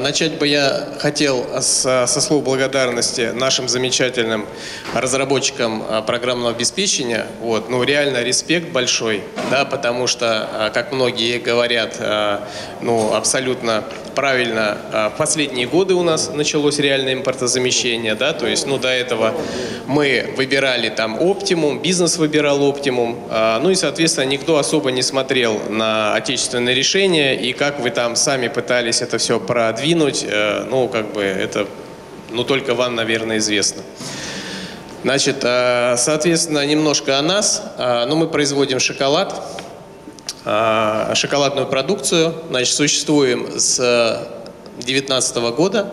Начать бы я хотел со слов благодарности нашим замечательным разработчикам программного обеспечения. Вот, ну, реально респект большой, да, потому что, как многие говорят, ну, абсолютно правильно, в последние годы у нас началось реальное импортозамещение, да, то есть, ну, до этого мы выбирали там оптимум, бизнес выбирал оптимум, ну и, соответственно, никто особо не смотрел на отечественные решения, и как вы там сами пытались это все продвинуть, ну, как бы это, ну, только вам, наверное, известно. Значит, соответственно, немножко о нас. Ну, мы производим шоколад, шоколадную продукцию. Значит, существуем с 2019 года,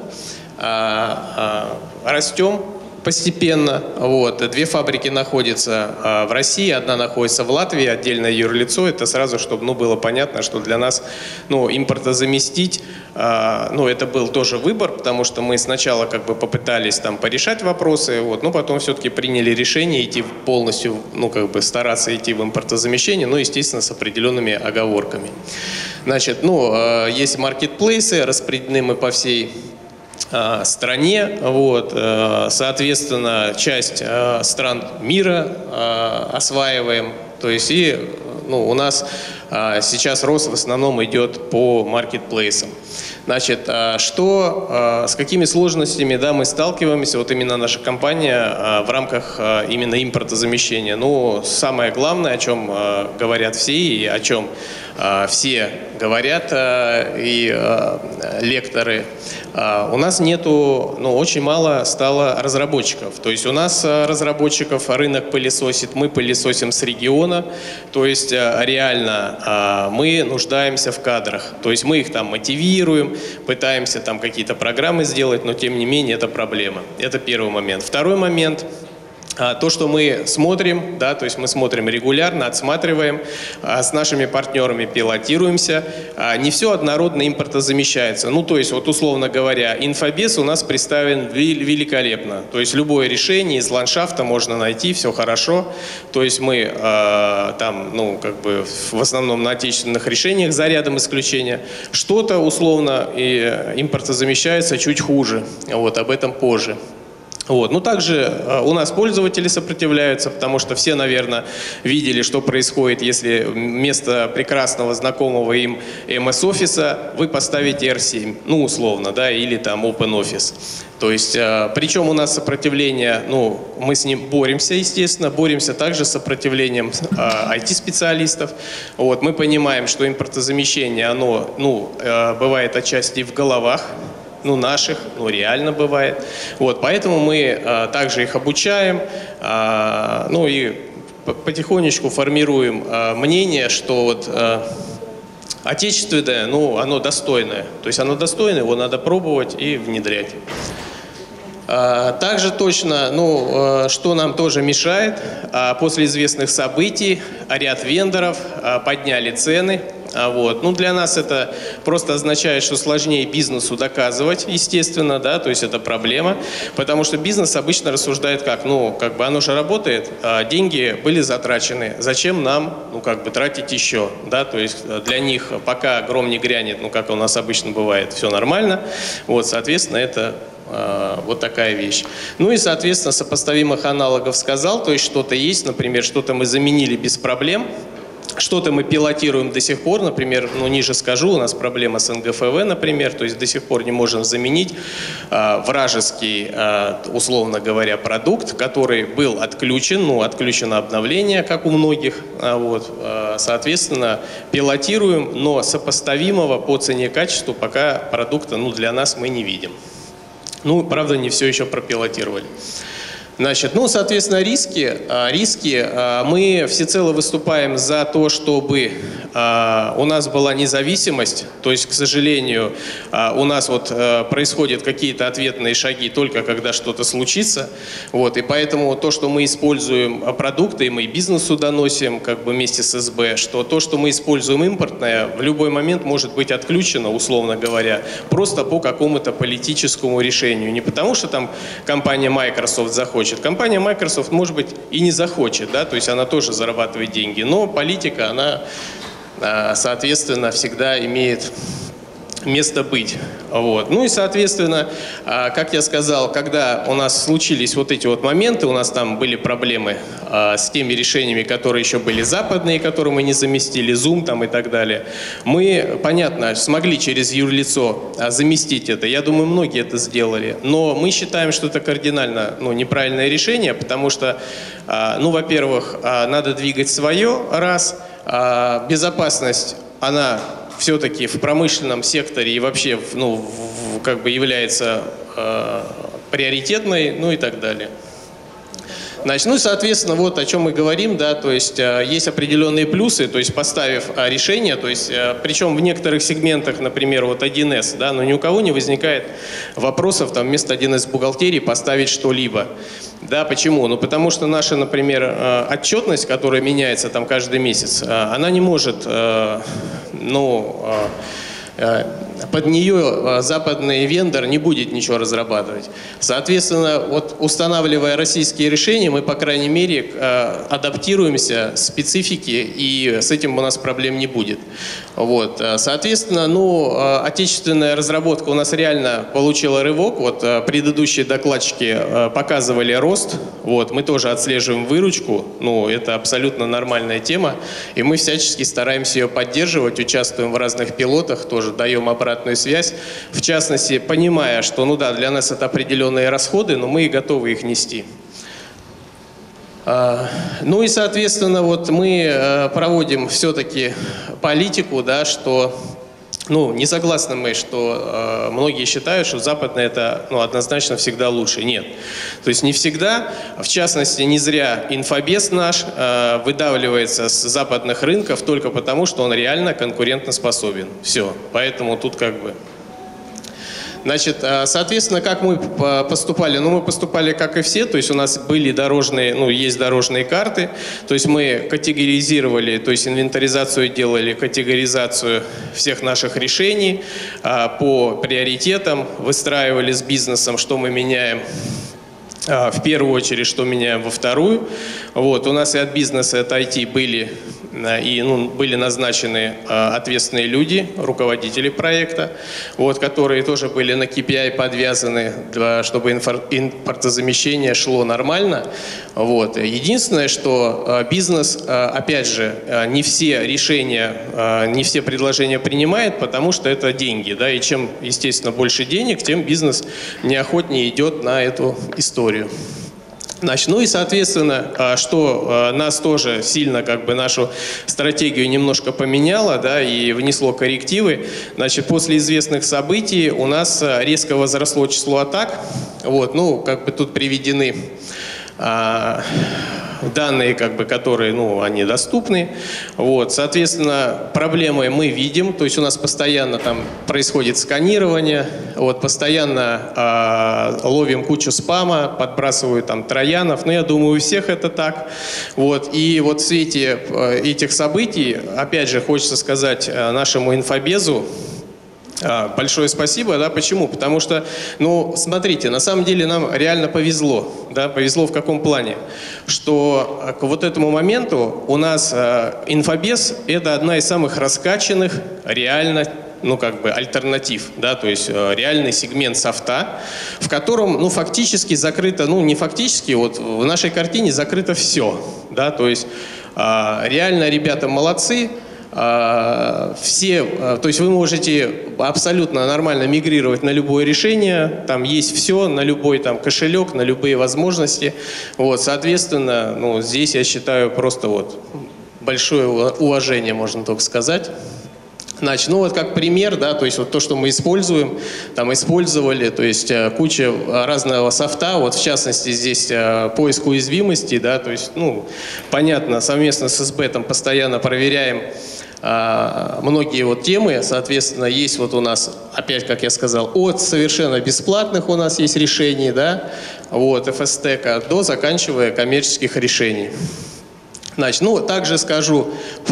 растем постепенно. Вот. 2 фабрики находятся в России, 1 находится в Латвии, отдельное юрлицо. Это сразу, чтобы, ну, было понятно, что для нас, ну, импортозаместить, ну, это был тоже выбор, потому что мы сначала как бы попытались там порешать вопросы, вот, но потом все-таки приняли решение идти полностью, ну, как бы стараться идти в импортозамещение, но, естественно, с определенными оговорками. Значит, ну, есть маркетплейсы, распределены мы по всей стране, вот, соответственно, часть стран мира осваиваем, то есть и, ну, у нас сейчас рост в основном идет по маркетплейсам. Значит, с какими сложностями, да, мы сталкиваемся, вот именно наша компания в рамках именно импортозамещения? Ну, самое главное, о чем говорят все и о чем все говорят и лекторы, у нас нету, ну, очень мало стало разработчиков. То есть у нас разработчиков рынок пылесосит, мы пылесосим с региона, то есть реально мы нуждаемся в кадрах. То есть мы их там мотивируем, пытаемся там какие-то программы сделать, но тем не менее это проблема. Это первый момент. Второй момент. То, что мы смотрим, да, то есть мы смотрим регулярно, отсматриваем, с нашими партнерами пилотируемся, не все однородно импортозамещается. Ну, то есть, вот условно говоря, инфобес у нас представлен великолепно. То есть любое решение из ландшафта можно найти, все хорошо. То есть мы там, ну, как бы в основном на отечественных решениях за рядом исключения. Что-то условно импортозамещается чуть хуже. Вот, об этом позже. Вот. Ну, также у нас пользователи сопротивляются, потому что все, наверное, видели, что происходит, если вместо прекрасного знакомого им MS-офиса вы поставите R7, ну, условно, да, или там OpenOffice. То есть, причем у нас сопротивление, ну, мы с ним боремся, естественно, боремся также с сопротивлением IT-специалистов. Вот. Мы понимаем, что импортозамещение, оно, ну, бывает отчасти в головах, ну, наших, ну, реально бывает. Вот, поэтому мы также их обучаем, ну, и потихонечку формируем мнение, что вот отечественное, ну, оно достойное. То есть оно достойное, его надо пробовать и внедрять. Также точно, ну, что нам тоже мешает, после известных событий ряд вендоров подняли цены. Вот. Ну, для нас это просто означает, что сложнее бизнесу доказывать, естественно, да, то есть это проблема, потому что бизнес обычно рассуждает как, ну, как бы оно же работает, деньги были затрачены, зачем нам, ну, как бы тратить еще, да, то есть для них пока гром не грянет, ну, как у нас обычно бывает, все нормально, вот, соответственно, это вот такая вещь. Ну и, соответственно, сопоставимых аналогов сказал, то есть что-то есть, например, что-то мы заменили без проблем, что-то мы пилотируем до сих пор, например, ну, ниже скажу, у нас проблема с НГФВ, например, то есть до сих пор не можем заменить вражеский, условно говоря, продукт, который был отключен, ну, отключено обновление, как у многих, вот, соответственно, пилотируем, но сопоставимого по цене и качеству пока продукта, ну, для нас мы не видим. Ну, правда, не все еще пропилотировали. Значит, ну, соответственно, риски. Мы всецело выступаем за то, чтобы у нас была независимость. То есть, к сожалению, у нас вот происходят какие-то ответные шаги только когда что-то случится. Вот, и поэтому то, что мы используем продукты, и мы бизнесу доносим как бы вместе с СБ, что то, что мы используем импортное, в любой момент может быть отключено, условно говоря, просто по какому-то политическому решению. Не потому, что там компания Microsoft захочет. Компания Microsoft, может быть, и не захочет, да, то есть она тоже зарабатывает деньги, но политика, она, соответственно, всегда имеет место быть. Вот. Ну и, соответственно, как я сказал, когда у нас случились вот эти вот моменты, у нас там были проблемы с теми решениями, которые еще были западные, которые мы не заместили, Zoom там и так далее, мы, понятно, смогли через юрлицо заместить это. Я думаю, многие это сделали. Но мы считаем, что это кардинально неправильное решение, потому что, во-первых, надо двигать свое, раз, безопасность, она все-таки в промышленном секторе и вообще как бы является приоритетной, и так далее. Значит, и, соответственно, вот о чем мы говорим, да, то есть есть определенные плюсы, то есть поставив решение, то есть, причем в некоторых сегментах, например, вот 1С, да, но ни у кого не возникает вопросов там вместо 1С бухгалтерии поставить что-либо. Да, почему? Ну, потому что наша, например, отчетность, которая меняется там каждый месяц, она не может, под нее западный вендор не будет ничего разрабатывать. Соответственно, вот устанавливая российские решения, мы, по крайней мере, адаптируемся к специфике, и с этим у нас проблем не будет. Вот. Соответственно, отечественная разработка у нас реально получила рывок. Вот предыдущие докладчики показывали рост. Вот. Мы тоже отслеживаем выручку. Это абсолютно нормальная тема. И мы всячески стараемся ее поддерживать, участвуем в разных пилотах, тоже даем обратную связь. В частности, понимая, что, для нас это определенные расходы, но мы готовы их нести. И, соответственно, вот мы проводим все-таки политику, да, что, не согласны мы, что многие считают, что западное это, однозначно всегда лучше. Нет. То есть не всегда, в частности, не зря инфобез наш выдавливается с западных рынков только потому, что он реально конкурентоспособен. Все. Поэтому тут как бы... Значит, соответственно, как мы поступали? Мы поступали как и все, то есть у нас были дорожные, есть дорожные карты, то есть мы категоризировали, то есть инвентаризацию делали, категоризацию всех наших решений по приоритетам, выстраивали с бизнесом, что мы меняем в первую очередь, что меняем во вторую. Вот, у нас и от бизнеса, и от IT были назначены ответственные люди, руководители проекта, которые тоже были на KPI подвязаны, чтобы импортозамещение шло нормально. Вот. Единственное, что бизнес, опять же, не все решения, не все предложения принимает, потому что это деньги. Да? И чем, естественно, больше денег, тем бизнес неохотнее идет на эту историю. Значит, и, соответственно, что нас тоже сильно, нашу стратегию немножко поменяло, да, и внесло коррективы. Значит, после известных событий у нас резко возросло число атак. Вот, тут приведены данные, которые, они доступны. Вот, соответственно, проблемы мы видим, то есть у нас постоянно там происходит сканирование, постоянно ловим кучу спама, подбрасывают там троянов, я думаю, у всех это так. Вот, и в свете этих событий, опять же, хочется сказать нашему инфобезу большое спасибо, да, почему? Потому что, смотрите, на самом деле нам реально повезло, да, повезло в каком плане? Что к вот этому моменту у нас инфобез – это одна из самых раскачанных реально, альтернатив, да, то есть реальный сегмент софта, в котором, фактически закрыто, не фактически, в нашей картине закрыто все, да, то есть реально ребята молодцы. Все, то есть вы можете абсолютно нормально мигрировать на любое решение, там есть все, на любой там кошелек, на любые возможности. Вот, соответственно, здесь я считаю просто большое уважение, можно только сказать. Значит, как пример, да, то есть то, что мы используем, использовали, то есть куча разного софта, в частности здесь поиск уязвимостей, да, то есть, понятно, совместно с СБ постоянно проверяем многие темы, соответственно, есть у нас, опять, как я сказал, от совершенно бесплатных у нас есть решений, да, FSTech, до заканчивая коммерческих решений. Значит, также скажу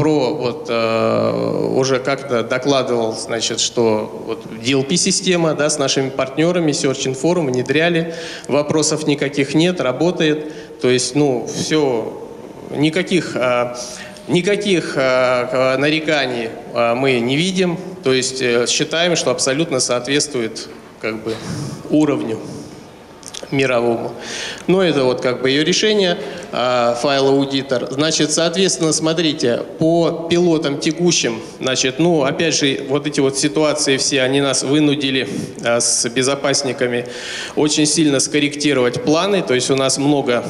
про, уже как-то докладывал, значит, что DLP-система, да, с нашими партнерами, Search Inform внедряли, вопросов никаких нет, работает, то есть, все, никаких Никаких нареканий мы не видим, то есть считаем, что абсолютно соответствует как бы уровню мировому. Но это вот как бы ее решение, файл аудитор. Значит, соответственно, смотрите, по пилотам текущим, значит, ну, опять же, вот эти вот ситуации все, они нас вынудили с безопасниками очень сильно скорректировать планы, то есть у нас много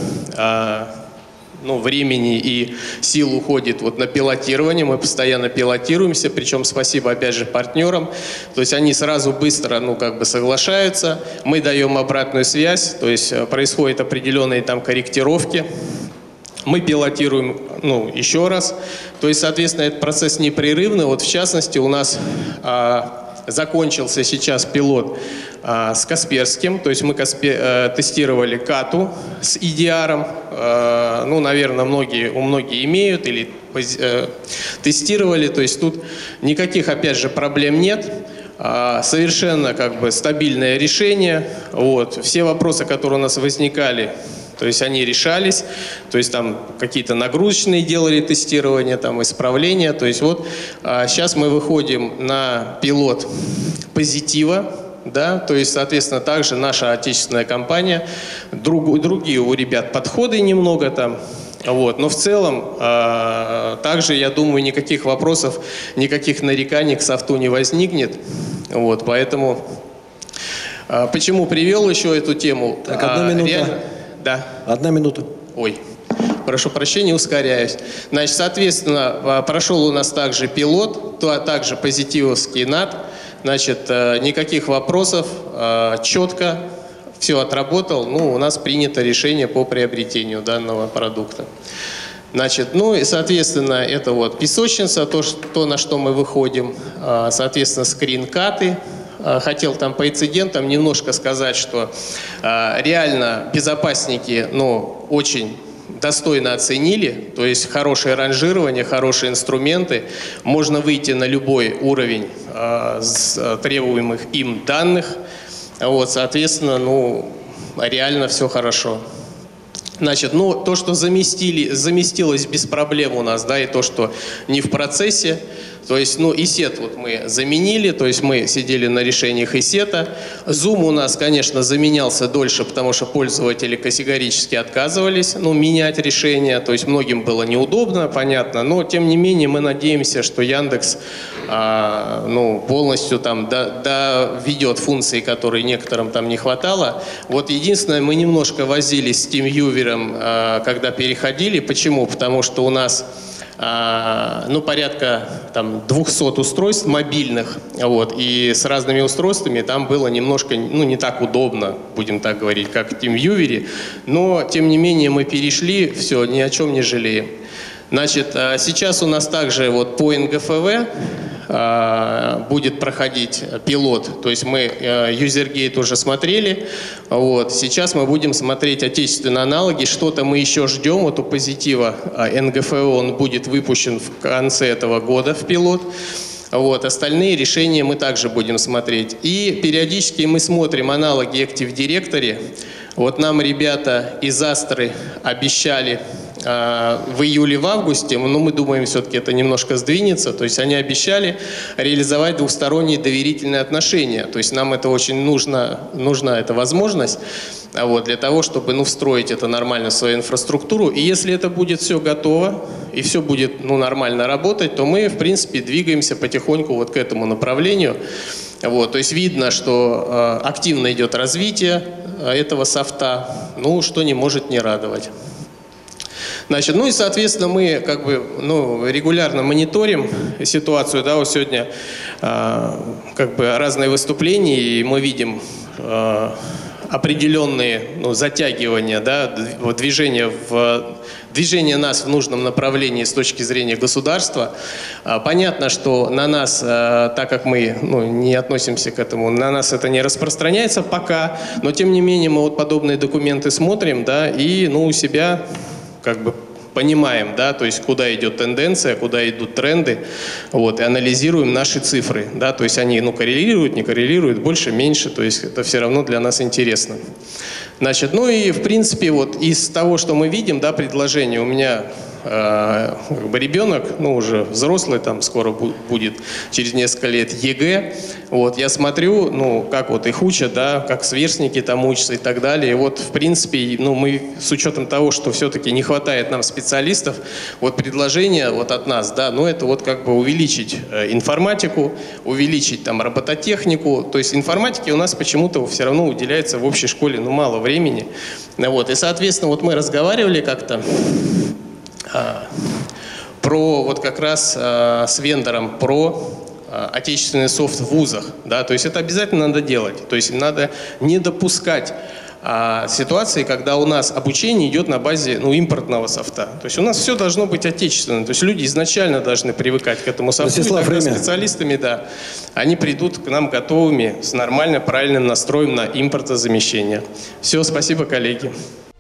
времени и сил уходит вот на пилотирование, мы постоянно пилотируемся, причем спасибо опять же партнерам, то есть они сразу быстро, соглашаются, мы даем обратную связь, то есть происходят определенные там корректировки, мы пилотируем, еще раз, то есть, соответственно, этот процесс непрерывный, вот в частности у нас закончился сейчас пилот с Касперским, то есть мы тестировали кату с EDR, наверное, многие имеют или тестировали, то есть тут никаких, опять же, проблем нет, совершенно как бы стабильное решение, вот, все вопросы, которые у нас возникали, то есть они решались, то есть там какие-то нагрузочные делали тестирования, там исправления. То есть вот сейчас мы выходим на пилот позитива, да, то есть, соответственно, также наша отечественная компания, другие у ребят подходы немного там, вот, но в целом также, я думаю, никаких вопросов, никаких нареканий к софту не возникнет, вот, поэтому почему привел еще эту тему? Так, 1 минута. Реально, да. 1 минута. Ой, прошу прощения, ускоряюсь. Значит, соответственно, прошел у нас также пилот, также позитивовский НАТ. Значит, никаких вопросов, четко все отработал. У нас принято решение по приобретению данного продукта. Значит, и, соответственно, это вот песочница, то, на что мы выходим. Соответственно, скринкаты. Хотел там по инцидентам немножко сказать, что реально безопасники, очень достойно оценили, то есть хорошее ранжирование, хорошие инструменты, можно выйти на любой уровень требуемых им данных, вот, соответственно, реально все хорошо. Значит, то, что заместилось без проблем у нас, да, и то, что не в процессе, то есть, ИСЕТ вот мы заменили, то есть мы сидели на решениях ИСЕТа. Zoom у нас, конечно, заменялся дольше, потому что пользователи категорически отказывались, менять решение, то есть многим было неудобно, понятно, но тем не менее мы надеемся, что Яндекс, полностью там доведет функции, которые некоторым там не хватало. Вот единственное, мы немножко возились с TeamViewer, когда переходили. Почему? Потому что у нас порядка там 200 устройств мобильных, вот, и с разными устройствами там было немножко, не так удобно, будем так говорить, как в TeamViewer, но, тем не менее, мы перешли, все, ни о чем не жалеем. Значит, сейчас у нас также вот по НГФВ будет проходить пилот, то есть мы юзергейт уже смотрели, вот, сейчас мы будем смотреть отечественные аналоги, что-то мы еще ждем, вот у позитива НГФО он будет выпущен в конце этого года в пилот, вот, остальные решения мы также будем смотреть. И периодически мы смотрим аналоги Active Directory, вот нам ребята из Астры обещали в июле, в августе, но мы думаем, все-таки это немножко сдвинется, то есть они обещали реализовать двухсторонние доверительные отношения, то есть нам это очень нужна эта возможность, вот, для того, чтобы встроить это нормально в свою инфраструктуру, и если это будет все готово, и все будет нормально работать, то мы, в принципе, двигаемся потихоньку вот к этому направлению, вот, то есть видно, что активно идет развитие этого софта, что не может не радовать. Значит, и, соответственно, мы как бы, регулярно мониторим ситуацию, да, вот сегодня как бы разные выступления, и мы видим определенные затягивания, да, движение нас в нужном направлении с точки зрения государства. Понятно, что на нас, так как мы не относимся к этому, на нас это не распространяется пока, но тем не менее мы вот подобные документы смотрим, да, и у себя как бы понимаем, да, то есть куда идет тенденция, куда идут тренды, вот, и анализируем наши цифры, да, то есть они, коррелируют, не коррелируют, больше, меньше, то есть это все равно для нас интересно. Значит, и в принципе вот из того, что мы видим, да, предложение, у меня как бы ребенок, ну, уже взрослый, там, скоро будет, через несколько лет, ЕГЭ, вот, я смотрю, ну, как вот их учат, да, как сверстники там учатся и так далее, и вот, в принципе, ну, мы, с учетом того, что все-таки не хватает нам специалистов, вот, предложение вот от нас, да, ну, это вот, как бы, увеличить информатику, увеличить, там, робототехнику, то есть информатике у нас почему-то все равно уделяется в общей школе, ну, мало времени, вот, и, соответственно, вот мы разговаривали как-то про вот как раз с вендором про отечественный софт в вузах, да, то есть это обязательно надо делать, то есть надо не допускать ситуации, когда у нас обучение идет на базе, ну, импортного софта. То есть у нас все должно быть отечественным. То есть люди изначально должны привыкать к этому софту. Ростислав, и тогда специалистами, да, они придут к нам готовыми, с нормально, правильным настроем на импортозамещение. Все, спасибо, коллеги.